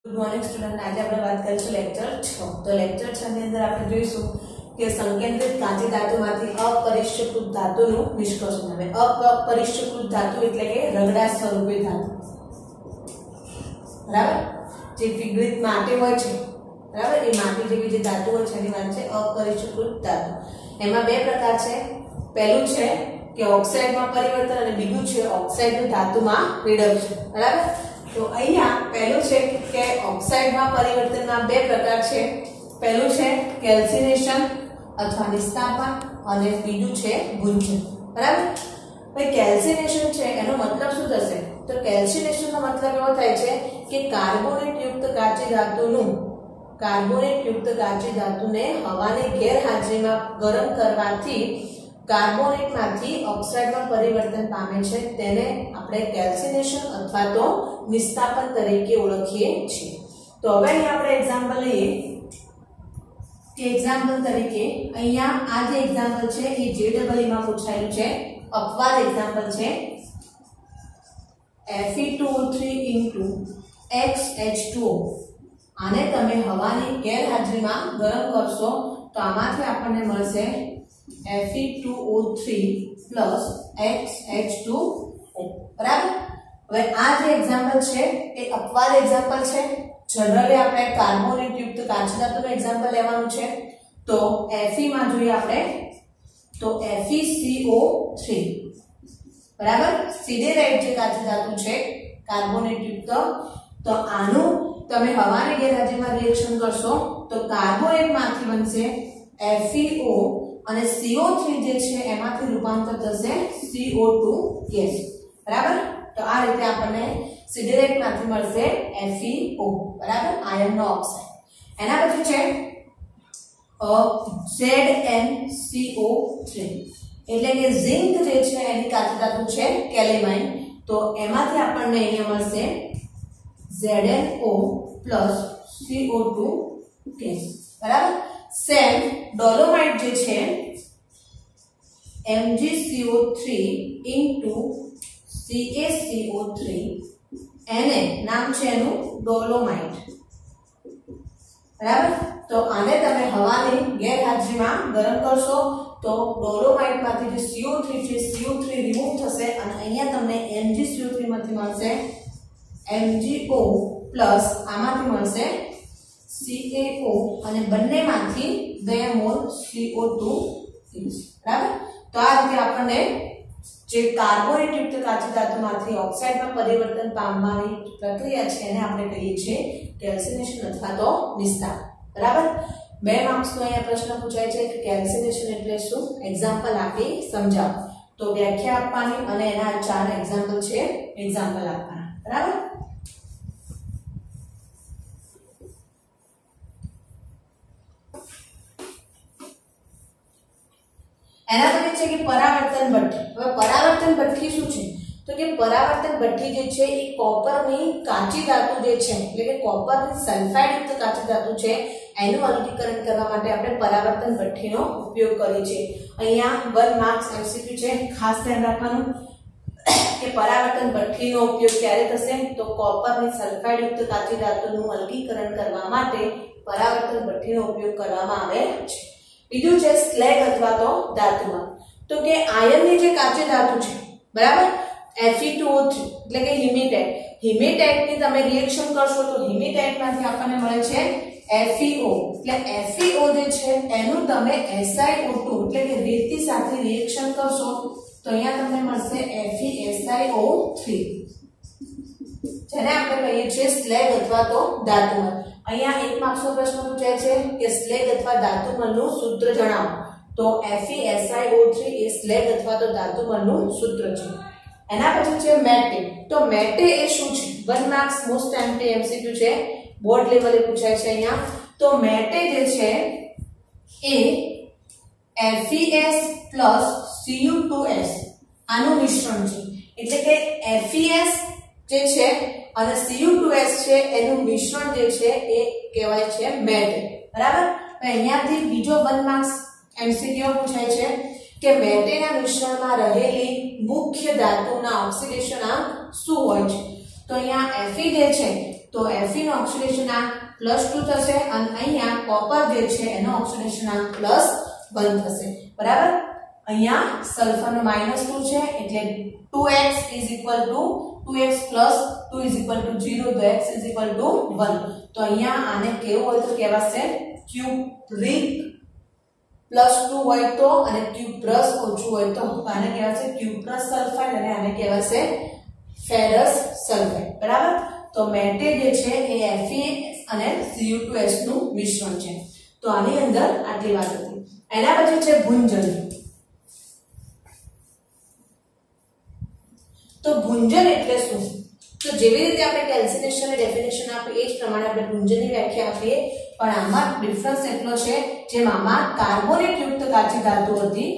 Good morning student. आज આપણે વાત કરીશું લેક્ચર 6। તો લેક્ચર 6 ની અંદર આપણે જોઈશું કે સંકેન્દ્રિત કાચી ધાતુમાંથી અપરિષ્કૃત ધાતુનું નિષ્કર્ષણ આવે। અપરિષ્કૃત ધાતુ એટલે કે રગડા સ્વરૂપે ધાતુ, બરાબર। જે વિઘટિત માટી હોય છે, બરાબર, એ માટી જેવી જે ધાતુ હોય છે એની વાત છે અપરિષ્કૃત ધાતુ। એમાં બે પ્રકાર છે। પહેલું છે કે ઓક્સાઇડમાં પરિવર્તન અને બીજું છે ઓક્સાઇડનું ધાતુમાં રિડક્શન, બરાબર। तो અહીંયા પહેલું છે કે ઓક્સાઇડમાં પરિવર્તનના બે પ્રકાર છે। પહેલું છે કેલ્સિનેશન અથવા નિસ્તાપન અને બીજું છે ગુંજન, બરાબર। ભાઈ કેલ્સિનેશન છે એનો મતલબ શું થશે? તો કેલ્સિનેશનનો મતલબ એવો થાય છે કે કાર્બોનેટ યુક્ત કાચી ધાતુને હવાની ગેરહાજરીમાં ગરમ કરવાથી કાર્બોનેટમાંથી ઓક્સાઇડમાં પરિવર્તન પામે છે, તેને આપણે કેલ્સિનેશન અથવા તો નિસ્તાપન તરીકે ઓળખીએ છીએ। તો હવે અહીં આપણે એક્ઝામ્પલ લઈએ કે એક્ઝામ્પલ તરીકે અહીંયા આ જે એક્ઝામ્પલ છે એ JEE માં પૂછાયેલું છે, અપવાદ એક્ઝામ્પલ છે। Fe2O3 XH2O આને તમે હવાની ગેરહાજરીમાં ગરમ કરશો તો આમાંથી આપણને મળશે Fe2O3 XH2O, બરાબર। હવે આ જે એક્ઝામ્પલ છે એ અપવાદ એક્ઝામ્પલ છે। જનરલી આપણે કાર્બોનેટ યુક્ત કાચી ધાતુનું એક્ઝામ્પલ લેવાનું છે। તો Fe માં જોઈએ આપણે તો FeCO3, બરાબર। સિડેરાઇટ જે કાચી ધાતુ છે કાર્બોનેટ યુક્ત, તો આનું તમે હવાની ગેરહાજરીમાં રિએક્શન કરશો તો કાર્બોનેટમાંથી બનશે FeO અને CO3 જે છે એમાંથી રૂપાંતર થશે CO2 ગેસ, બરાબર। તો આ રીતે આપણને સિડરેટમાંથી મળશે FeO, બરાબર, આયર્નનો ઓક્સાઇડ। એના પછી છે ZnCO3 એટલે કે ઝિંક જે છે એની કાચી ધાતુ છે કેલેમાઇન, તો એમાંથી આપણને અહીંયા મળશે ZnO CO2 ગેસ, બરાબર। સેમ ડોલોમાઇટ જે છે MgCO3 CaCO3 એને નામ છે એનું ડોલોમાઇટ, બરાબર। તો આને તમે હવાની ગેરહાજરીમાં ગરમ કરશો તો ડોલોમાઇટમાંથી જે CO3 છે CO3 રિમૂવ થશે અને અહીંયા તમને MgCO3 માંથી મળશે MgO પ્લસ આમાંથી મળશે CaO અને બંનેમાંથી 2 મોલ CO2 બરાબર। તો આ રીતે આપણને જે કાર્બોનેટ યુક્ત કાચી ધાતુમાંથી ઓક્સાઇડમાં પરિવર્તન પામવાની પ્રક્રિયા છે એને આપણે કહીએ છીએ કેલ્સિનેશન અથવા તો નિસ્તાપન, બરાબર। 2 માર્ક્સનો અહીંયા પ્રશ્ન પૂછાય છે કે કેલ્સિનેશન એટલે શું, એક્ઝામ્પલ આપી સમજાવો। તો વ્યાખ્યા આપવાની અને એના 4 એક્ઝામ્પલ છે, એક્ઝામ્પલ આપવાના, બરાબર। એના પછી છે કે પરાવર્તન ભઠ્ઠી। હવે પરાવર્તન ભઠ્ઠી શું છે? તો કે પરાવર્તન ભઠ્ઠી જે છે એ કોપરની કાચી ધાતુ જે છે એટલે કે કોપરની સલ્ફાઇડ યુક્ત કાચી ધાતુ છે એનું અલગીકરણ કરવા માટે આપણે પરાવર્તન ભઠ્ઠીનો ઉપયોગ કરીએ છીએ। અહીંયા 1 માર્ક્સ MCQ છે, ખાસ ધ્યાન રાખવાનું કે પરાવર્તન ભઠ્ઠીનો ઉપયોગ ક્યારે થશે? તો કોપરની સલ્ફાઇડ યુક્ત કાચી ધાતુનું અલગીકરણ કરવા માટે પરાવર્તન ભઠ્ઠીનો ઉપયોગ કરવામાં આવે છે। બીજું છે સ્લેગ અથવા તો ધાતુમાં। તો કે આયર્નની જે કાચી ધાતુ છે, બરાબર, Fe2O3 એટલે કે હિમેટાઇટની તમે રિએક્શન કરશો તો હિમેટાઇટમાંથી આપણને મળે છે FeO, એટલે FeO જે છે એનું તમે SiO2 એટલે કે રેતી સાથે રિએક્શન કરશો તો અહીંયા તમને મળશે FeSiO3 જેને આપણે કહીએ છીએ સ્લેગ અથવા તો ધાતુમલ। અહીંયા 1 માર્ક્સનો પ્રશ્ન પૂછાય છે કે સ્લેગ અથવા ધાતુમલનું સૂત્ર જણાવો, તો FeSiO3 એ સ્લેગ અથવા તો ધાતુમલનું સૂત્ર છે। એના પછી છે મેટે। તો મેટે એ શું છે? 1 માર્ક્સ મોસ્ટ ટાઈમથી MCQ છે, બોર્ડ લેવલે પૂછાય છે અહીંયા। તો મેટે જે છે એ FeS Cu2S આનું મિશ્રણ છે, એટલે કે FeS જે છે અને Cu2S છે એનું મિશ્રણ જે છે એ કહેવાય છે મેટે, બરાબર। અહીંયાથી બીજો 1 માર્ક્સ MCQ પૂછાય છે કે મેટેના મિશ્રણમાં રહેલી મુખ્ય ધાતુના ઓક્સિડેશન આંક શું હોય છે? તો અહીંયા Fe જે છે તો તો Fe નો ઓક્સિડેશન આંક +2 થશે અને અહીંયા કોપર જે છે એનો ઓક્સિડેશન આંક +1 થશે બરાબર। અહીંયા સલ્ફર નો -2 છે એટલે 2x = 2x + 2 = 0 તો x = 1 તો અહીંયા આને કેવું હોય તો કહેવાશે ક્યુપ્રિક +2 હોય તો અને ક્યુપ્રસ ઓછું હોય તો આને કહેવાશે ક્યુપ્રસ સલ્ફાઇડ અને આને કહેવાશે ફેરસ સલ્ફાઇડ બરાબર। તો મેટે જે છે એ Fe અને Cu2S નું મિશ્રણ છે તો આની અંદર આટલી વાત હતી। એના પછી છે ભુંજન। તો ભુંજન એટલે શું? તો જેવી રીતે આપણે કેલ્સિનેશન ની ડેફિનેશન આપી એ જ પ્રમાણે આપણે ભુંજનની વ્યાખ્યા આપીએ પણ આમાં ડિફરન્સ એટલો છે જેમ આમાં કાર્બોનેટ યુક્ત કાચી ધાતુ હતી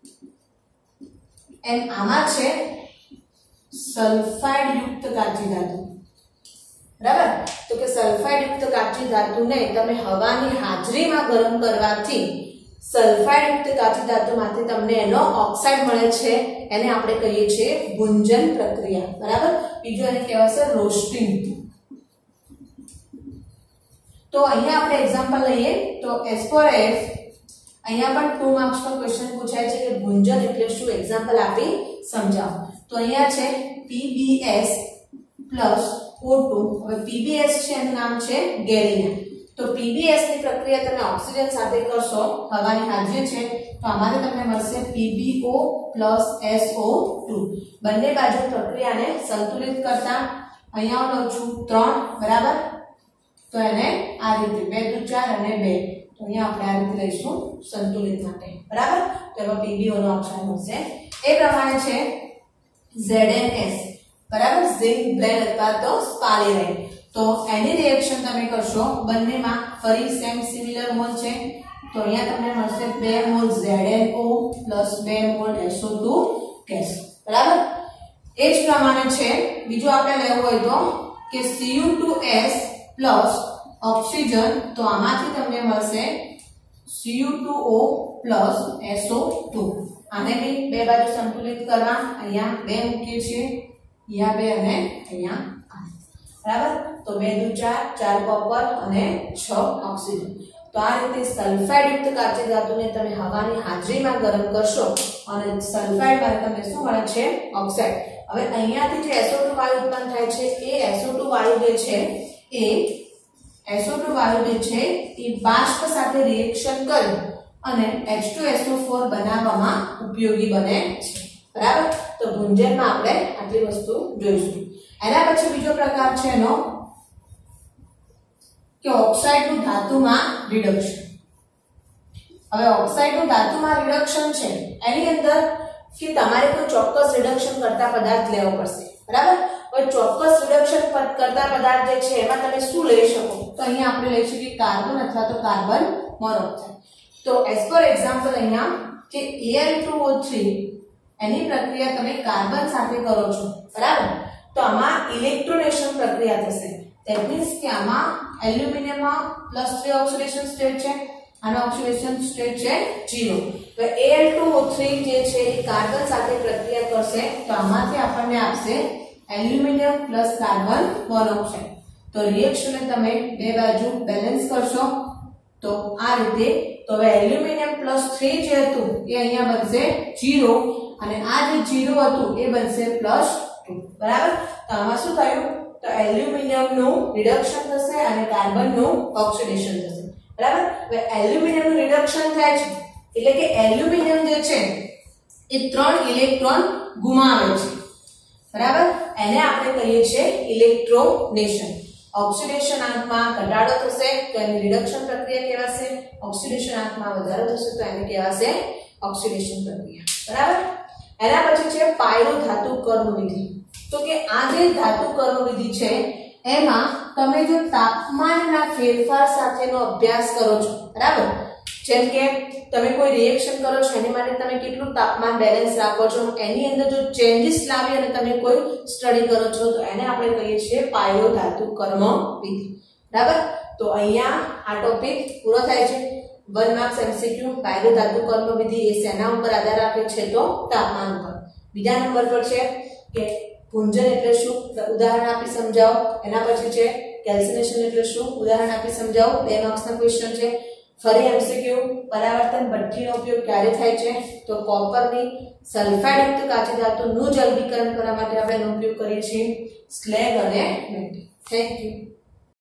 એમ આમાં છે સલ્ફાઇડ યુક્ત કાચી ધાતુ બરાબર। તો કે સલ્ફાઇડ યુક્ત કાચી ધાતુને તમે હવાની હાજરીમાં ગરમ કરવાથી સલ્ફાઇડ યુક્ત કાચી ધાતુમાંથી તમને એનો ઓક્સાઇડ મળે છે એને આપણે કહીએ છીએ ભુંજન પ્રક્રિયા બરાબર। બીજું એને કહેવાશે રોસ્ટિંગ। તો અહીંયા આપણે એક્ઝામ્પલ લઈએ તો S4F અહીંયા પણ 2 માર્ક્સ નો ક્વેશ્ચન પૂછાય છે કે ભુંજન એટલે શું એક્ઝામ્પલ આપી સમજાવો। તો અહીંયા છે PbS O2 હવે PbS છે એનું નામ છે ગેલિના। તો PbS ની પ્રક્રિયા તમે ઓક્સિજન સાથે કરશો હવાની હાજરી છે તો આમાંથી તમને મળશે PbO + SO2 બંને બાજુ પ્રક્રિયાને સંતુલિત કરતા અહીંયા લઉં છું 3 બરાબર। તો એને આ રીતે 2 × 4 અને 2 તો અહીંયા આપણે આ રીતે લઈશું સંતુલિત માટે બરાબર। તો એમાં PbO નો ઓક્સાઇડ મળશે। એ પ્રમાણે છે ZnS બરાબર ઝિંક બ્લેન્ડ અથવા તો સ્પાલિરાઇડ તો એની રિએક્શન તમે કરશો બંનેમાં ફરી સેમ સિમિલર મોલ છે તો અહીંયા તમને મળશે 2 mall ZnO + 2 mall SO2 gas બરાબર। એ જ પ્રમાણે છે બીજું આપણે લેવું હોય તો કે Cu2S + ઓક્સિજન તો આમાંથી તમને મળશે Cu2O + SO2 આને બી બે બાજુ સંતુલિત કરવા અહીંયા 2 મૂકીએ છીએ અહીંયા 2 અને અહીંયા 8 બરાબર। તો 2 × 4 4 કોપર અને 6 ઓક્સિજન તો આ રીતે સલ્ફાઇડ યુક્ત કાચી ધાતુને તમે હવાની હાજરીમાં ગરમ કરશો અને સલ્ફાઇડ માં તમને શું મળે છે ઓક્સાઇડ। હવે અહીંયાથી જે SO2 વાયુ ઉત્પન્ન થાય છે એ SO2 વાયુ જે છે એ બાષ્પ સાથે રિએક્શન કરી અને H2SO4 બનાવવામાં ઉપયોગી બને છે બરાબર। તો ભુંજનમાં આપણે આટલી વસ્તુ જોઈશું। એના પછી બીજો પ્રકાર છે એનો કે ઓક્સાઇડનું ધાતુમાં રિડક્શન। હવે ઓક્સાઇડનું ધાતુમાં રિડક્શન છે એની અંદર કે તમારે કોઈ ચોક્કસ રિડક્શન કરતા પદાર્થ લેવો પડશે બરાબર। કોઈ ચોક્કસ રિડક્શન કરતા પદાર્થ જે છે એમાં તમે શું લઈ શકો તો અહીંયા આપણે લઈશું કે કાર્બન અથવા તો કાર્બન મોનોક્સાઇડ। તો એઝ પર એક્ઝામ્પલ અહીંયા કે Al2O3 એની પ્રક્રિયા તમે કાર્બન સાથે કરો છો બરાબર। તો આમાં ઇલેક્ટ્રોનેશન પ્રક્રિયા થશે ધેટ મીન્સ કે આમાં એલ્યુમિનિયમમાં +3 ઓક્સિડેશન સ્ટેટ છે આનો ઓક્સિડેશન સ્ટેટ છે 0 તો Al2O3 જે છે એ કાર્બન સાથે પ્રક્રિયા કરશે તો આમાંથી આપણને આપશે એલ્યુમિનિયમ + કાર્બન મોનોક્સાઇડ। તો રિએક્શનને તમે બે બાજુ બેલેન્સ કરશો તો આ રીતે તો હવે એલ્યુમિનિયમ +3 જે હતું એ અહીંયા બનશે 0 અને આ જે 0 હતું એ બનશે +2 બરાબર। તો આમાં શું થયું તો એલ્યુમિનિયમનું રિડક્શન થશે અને કાર્બનનું ઓક્સિડેશન થશે બરાબર। હવે એલ્યુમિનિયમનું રિડક્શન થાય છે એટલે કે એલ્યુમિનિયમ જે છે એ 3 ઇલેક્ટ્રોન ગુમાવે છે બરાબર। એને આપણે કહીએ છીએ ઇલેક્ટ્રોનેશન। ઓક્સિડેશન આંકમાં ઘટાડો થશે તો એની રિડક્શન પ્રક્રિયા કહેવાશે। ઓક્સિડેશન આંકમાં વધારો થશે તો એને કહેવાશે ઓક્સિડેશન પ્રક્રિયા બરાબર। એના પછી છે પાયરો ધાતુ કર્મ વિધિ। તો કે આ જે ધાતુ કર્મ વિધિ છે એમાં તમે જો તાપમાનના ફેરફાર સાથેનો અભ્યાસ કરો છો બરાબર। જેમ કે તમે કોઈ રિએક્શન કરો છો એની માટે તમે કેટલું તાપમાન બેલેન્સ રાખો છો એની અંદર જો ચેન્જીસ લાવી અને તમે કોઈ સ્ટડી કરો છો તો એને આપણે કહીએ છીએ પાયરો ધાતુ કર્મ વિધિ બરાબર। તો અહીંયા આ ટોપિક પૂરો થાય છે। 1 માર્ક્સ MCQ પાયરો ધાતુ કર્મ વિધિ એ શેના ઉપર આધાર રાખે છે તો તાપમાન ઉપર। બીજા નંબર પર છે કે ભુંજન એટલે શું ઉદાહરણ આપી સમજાવો। એના પછી છે કેલ્સિનેશન એટલે શું, ઉદાહરણ આપી સમજાવો. 2 માર્ક્સના ક્વેશ્ચન છે. ફરી એમસીક્યુ, પરાવર્તન ભઠ્ઠીનો ઉપયોગ ક્યારે થાય છે? તો કોપરની સલ્ફાઇડ યુક્ત કાચી ધાતુનું જલ્દીકરણ કરવા માટે આપણે એનો ઉપયોગ કરીએ છીએ સ્લેગ અને મેલ્ટિંગ. Thank you.